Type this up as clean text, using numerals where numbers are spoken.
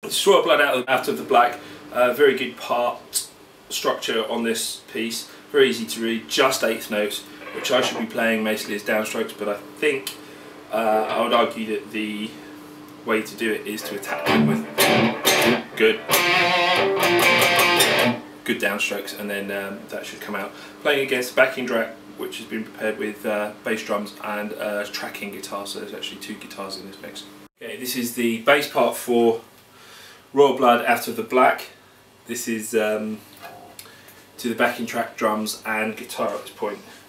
It's Royal Blood out of the Black. Very good part structure on this piece. Very easy to read. Just eighth notes, which I should be playing mostly as downstrokes, but I think I would argue that the way to do it is to attack them with good downstrokes, and then that should come out. Playing against the backing track, which has been prepared with bass drums and tracking guitar, so there's actually two guitars in this mix. Okay, this is the bass part for Royal Blood Out of the Black. This is to the backing track, drums and guitar at this point.